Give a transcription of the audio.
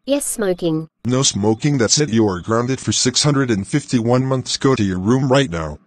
Yes, smoking. No smoking, that's it. You are grounded for 651 months. Go to your room right now.